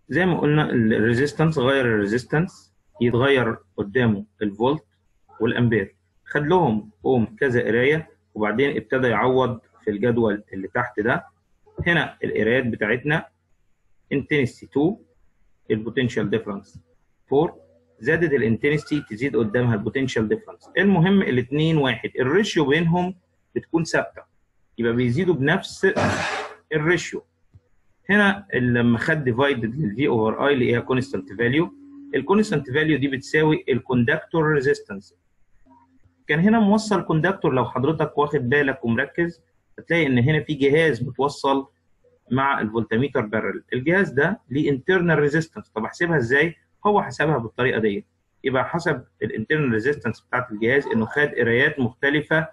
زي ما قلنا الريزيستنس، غير الريزيستنس يتغير قدامه الفولت والامبير. خد لهم اوم كذا قرايه وبعدين ابتدى يعوض في الجدول اللي تحت ده. هنا القرايات بتاعتنا انتنستي 2، البوتنشال ديفرنس 4، زادت الانتنستي تزيد قدامها البوتنشال ديفرنس. المهم الاثنين واحد، الريشيو بينهم بتكون ثابته، يبقى بيزيدوا بنفس الريشيو. هنا لما خد ديفايدد للفي اوفر اي اللي هي كونستانت فاليو، الكونستانت فاليو دي بتساوي الكوندكتور ريزيستنس. كان هنا موصل كوندكتور، لو حضرتك واخد بالك ومركز هتلاقي ان هنا في جهاز متوصل مع الفولتميتر بارل. الجهاز ده ليه انترنال ريزيستنس. طب احسبها ازاي؟ هو حسبها بالطريقه دي. يبقى حسب الانترنال ريزيستنس بتاعت الجهاز انه خد قرايات مختلفه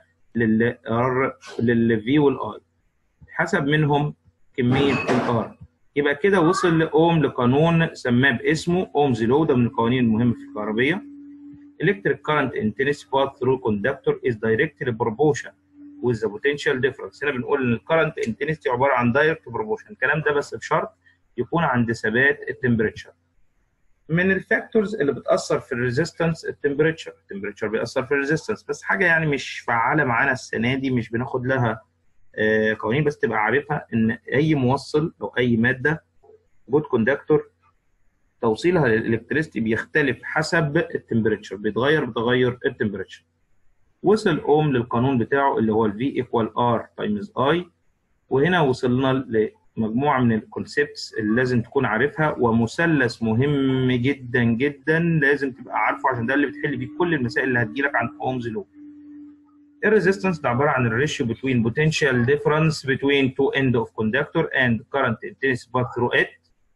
للفي والاي، حسب منهم كميه الار. يبقى كده وصل لاوم لقانون سماه باسمه اومز لو، ده من القوانين المهمه في الكهربيه. electric current intensity passed through conductor is directly proportional with the potential difference. هنا بنقول ان الكرنت انتنستي عباره عن دايركت بروبورشن. الكلام ده بس بشرط يكون عند ثبات التمبريتشر. من الفاكتورز اللي بتاثر في الريزيستنس التمبريتشر بيأثر في الريزيستنس، بس حاجه يعني مش فعاله معانا السنه دي، مش بناخد لها قوانين، بس تبقى عارفها ان اي موصل او اي ماده جود كوندكتور توصيلها للالكتريستي بيختلف حسب التمبريتشر، بيتغير بتغير التمبريتشر. وصل اوم للقانون بتاعه اللي هو الفي ايكوال ار تايمز اي. وهنا وصلنا لمجموعه من الكونسبتس اللي لازم تكون عارفها، ومثلث مهم جدا جدا لازم تبقى عارفه عشان ده اللي بتحل بيه كل المسائل اللي هتجيلك عن اومز لو. الريزيستنس ده عباره عن الريشيو between potential difference between two end of conductor and current intensity passed through it.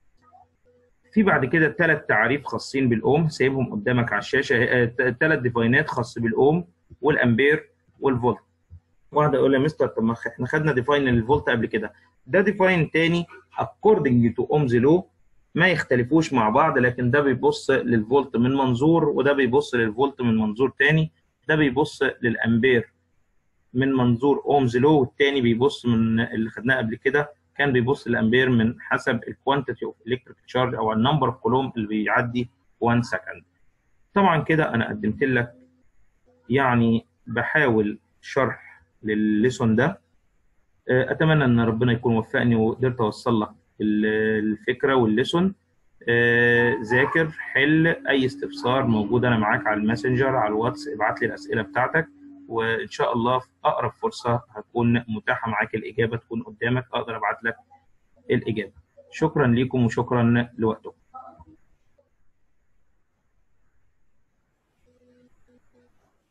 في بعد كده 3 تعريف خاصين بالاوم سايبهم قدامك على الشاشه، 3 ديفاينات خاص بالاوم والامبير والفولت. واحد يقول لي يا مستر طب ما احنا خدنا ديفاين للفولت قبل كده. ده ديفاين تاني according to ohm's law، ما يختلفوش مع بعض، لكن ده بيبص للفولت من منظور وده بيبص للفولت من منظور تاني. ده بيبص للامبير من منظور اومز لو، والتاني بيبص من اللي خدناه قبل كده كان بيبص للامبير من حسب الكوانتيتي اوف الكتريك تشارج او النمبر اوف كولوم اللي بيعدي 1 سكند. طبعا كده انا قدمت لك يعني بحاول شرح للليسون ده. اتمنى ان ربنا يكون وفقني وقدرت اوصل لك الفكره والليسون. ذاكر، حل، اي استفسار موجود انا معاك على الماسنجر على الواتس، ابعت لي الاسئله بتاعتك وان شاء الله في اقرب فرصه هتكون متاحه معاك الاجابه، تكون قدامك اقدر ابعت لك الاجابه. شكرا لكم وشكرا لوقتكم.